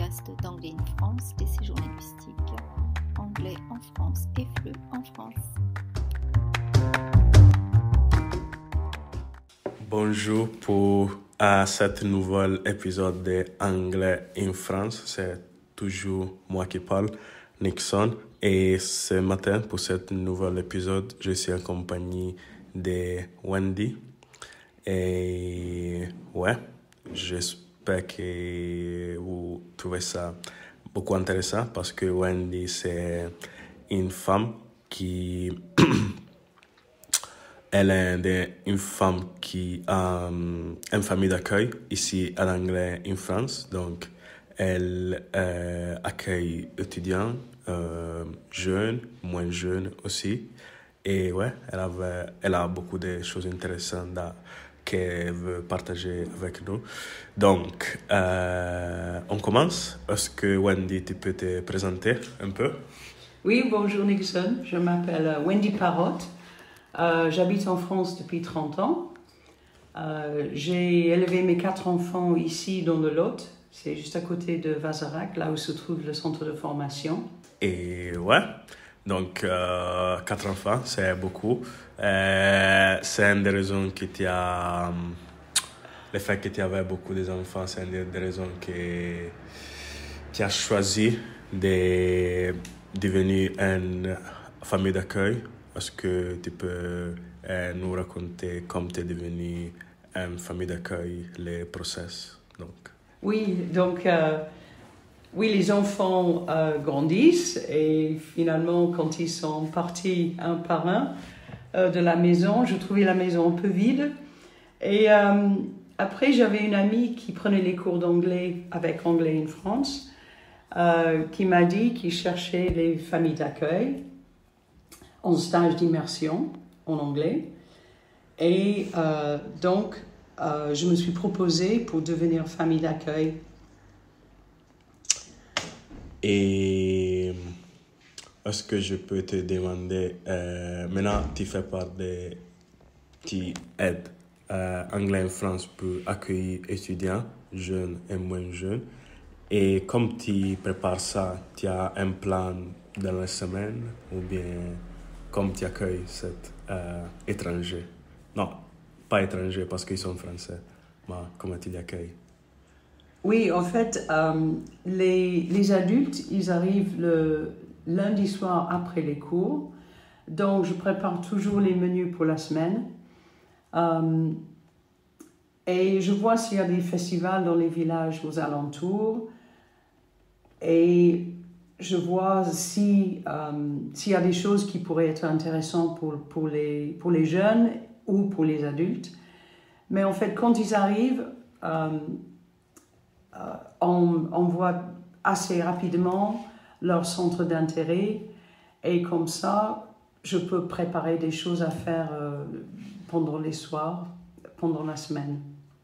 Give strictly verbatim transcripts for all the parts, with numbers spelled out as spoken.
podcast d'Anglais in France, des séjours linguistiques, anglais en France et F L E en France. Bonjour pour à cet nouvel épisode de Anglais in France. C'est toujours moi qui parle, Nixon. Et ce matin, pour cet nouvel épisode, je suis en compagnie de Wendy. Et ouais, j'espère que vous trouvez ça beaucoup intéressant parce que Wendy, c'est une femme qui... Elle est une femme qui a une famille d'accueil ici à l'anglais en France. Donc, elle euh, accueille étudiants, euh, jeunes, moins jeunes aussi. Et ouais, elle, avait, elle a beaucoup de choses intéressantes qu'elle veut partager avec nous. Donc, euh, on commence. Est-ce que Wendy, tu peux te présenter un peu? Oui, bonjour Nixon. Je m'appelle Wendy Parrott. Euh, j'habite en France depuis trente ans. Euh, j'ai élevé mes quatre enfants ici dans le Lot. C'est juste à côté de Vazerac, là où se trouve le centre de formation. Et ouais, donc euh, quatre enfants, c'est beaucoup. Euh, c'est une des raisons que tu as... Le fait que tu avais beaucoup d'enfants, c'est une des raisons que tu as choisi de devenir une famille d'accueil. Est-ce que tu peux euh, nous raconter comment tu es devenue une famille d'accueil, les process donc. Oui, donc euh, oui, les enfants euh, grandissent et finalement, quand ils sont partis un par un euh, de la maison, je trouvais la maison un peu vide. Et euh, après, j'avais une amie qui prenait les cours d'anglais avec Anglais in France, euh, qui m'a dit qu'il cherchait les familles d'accueil en stage d'immersion en anglais. Et euh, donc, euh, je me suis proposée pour devenir famille d'accueil. Et est-ce que je peux te demander, euh, maintenant tu fais part de, tu aides euh, Anglais en France pour accueillir étudiants, jeunes et moins jeunes. Et comme tu prépares ça, tu as un plan dans la semaine ou bien comme tu accueilles cet euh, étranger? Non, pas étranger parce qu'ils sont français, mais comment tu les accueilles? Oui, en fait, euh, les, les adultes, ils arrivent le lundi soir après les cours. Donc, je prépare toujours les menus pour la semaine. Euh, et je vois s'il y a des festivals dans les villages aux alentours. Et je vois si, euh, s'il y a des choses qui pourraient être intéressantes pour, pour, les, pour les jeunes ou pour les adultes. Mais en fait, quand ils arrivent, euh, euh, on, on voit assez rapidement leur centre d'intérêt. Et comme ça, je peux préparer des choses à faire euh, pendant les soirs, pendant la semaine.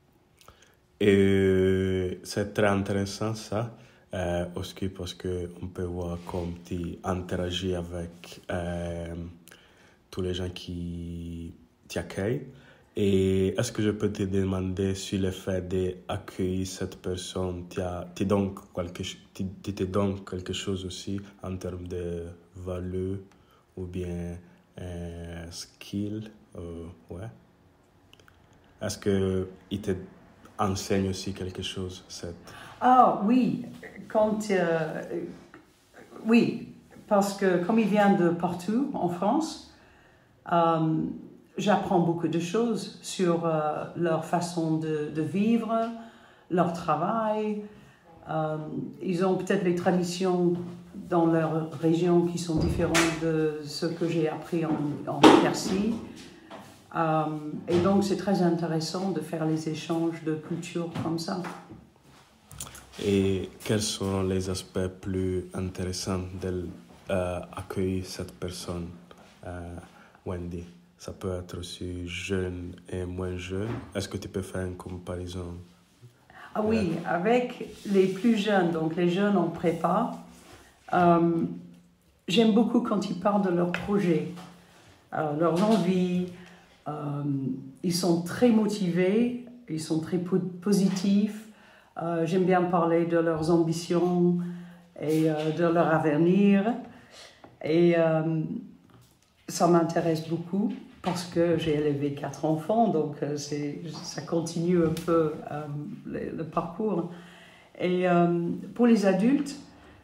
Et c'est très intéressant ça. Euh, aussi parce qu'on peut voir comment tu interagis avec euh, tous les gens qui t'accueillent. Et est-ce que je peux te demander sur le fait d'accueillir cette personne, tu te donnes quelque, tu, tu te donnes quelque chose aussi en termes de valeur ou bien euh, skill? Euh, ouais. Est-ce qu'il te enseigne aussi quelque chose cette... Ah oui, quand, euh, oui, parce que comme il vient de partout en France, euh, j'apprends beaucoup de choses sur euh, leur façon de, de vivre, leur travail. Euh, ils ont peut-être les traditions dans leur région qui sont différentes de ce que j'ai appris en, en Persie. Euh, et donc c'est très intéressant de faire les échanges de culture comme ça. Et quels sont les aspects plus intéressants d'accueillir euh, cette personne, euh, Wendy? Ça peut être aussi jeune et moins jeune. Est-ce que tu peux faire une comparaison? Ah oui, euh... avec les plus jeunes, donc les jeunes en prépa, euh, j'aime beaucoup quand ils parlent de leurs projets, euh, leurs envies. Euh, ils sont très motivés, ils sont très po- positifs. Euh, j'aime bien parler de leurs ambitions et euh, de leur avenir. Et euh, ça m'intéresse beaucoup parce que j'ai élevé quatre enfants, donc euh, c'est, ça continue un peu euh, le, le parcours. Et euh, pour les adultes,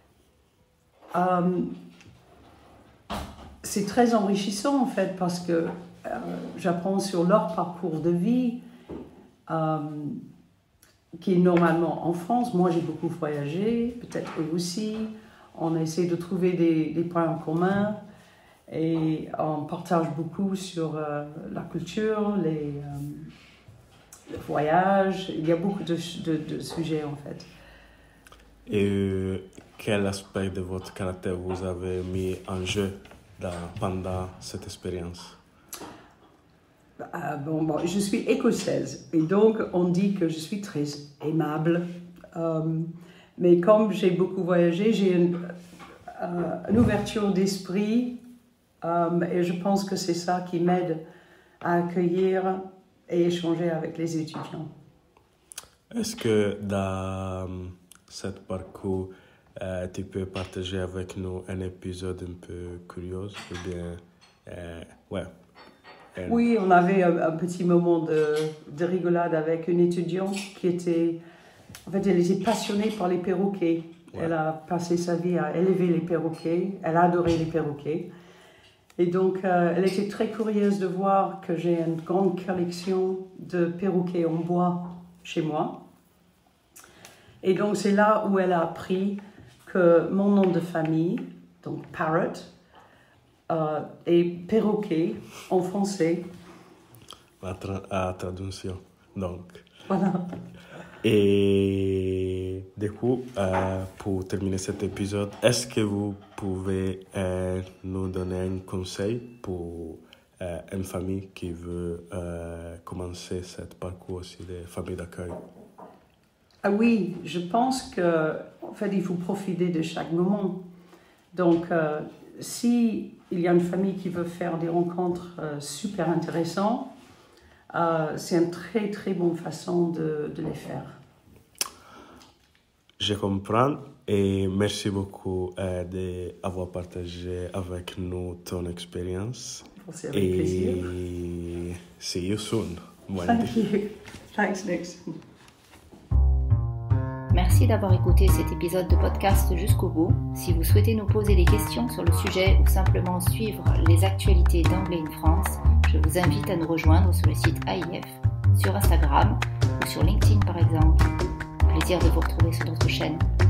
euh, c'est très enrichissant en fait parce que euh, j'apprends sur leur parcours de vie euh, qui est normalement en France. Moi j'ai beaucoup voyagé, peut-être eux aussi. On essaie de trouver des, des points en commun et on partage beaucoup sur euh, la culture, les, euh, le voyage. Il y a beaucoup de, de, de sujets en fait. Et quel aspect de votre caractère vous avez mis en jeu dans, pendant cette expérience? Euh, bon, bon, je suis écossaise et donc on dit que je suis très aimable. Euh, mais comme j'ai beaucoup voyagé, j'ai une, euh, une ouverture d'esprit euh, et je pense que c'est ça qui m'aide à accueillir et échanger avec les étudiants. Est-ce que dans ce parcours, euh, tu peux partager avec nous un épisode un peu curieux ou bien, euh, ouais. Un... Oui, on avait un, un petit moment de, de rigolade avec une étudiante qui était, en fait, elle était passionnée par les perroquets. Ouais. Elle a passé sa vie à élever les perroquets. Elle a adoré les perroquets. Et donc, euh, elle était très curieuse de voir que j'ai une grande collection de perroquets en bois chez moi. Et donc, c'est là où elle a appris que mon nom de famille, donc Parrot, euh, est perroquet en français. La tra- la traduction, donc. Voilà. Et du coup, euh, pour terminer cet épisode, est-ce que vous pouvez euh, nous donner un conseil pour euh, une famille qui veut euh, commencer ce parcours aussi de famille d'accueil? Ah oui, je pense qu'en fait, il faut profiter de chaque moment. Donc, euh, si il y a une famille qui veut faire des rencontres euh, super intéressantes, euh, c'est une très, très bonne façon de, de les faire. Je comprends et merci beaucoup euh, d'avoir partagé avec nous ton expérience. C'est avec et plaisir. Et see you soon. Thank you. Thanks, Nix. Merci d'avoir écouté cet épisode de podcast jusqu'au bout. Si vous souhaitez nous poser des questions sur le sujet ou simplement suivre les actualités d'Anglais in France, je vous invite à nous rejoindre sur le site A I F, sur Instagram ou sur LinkedIn par exemple. Plaisir de vous retrouver sur notre chaîne.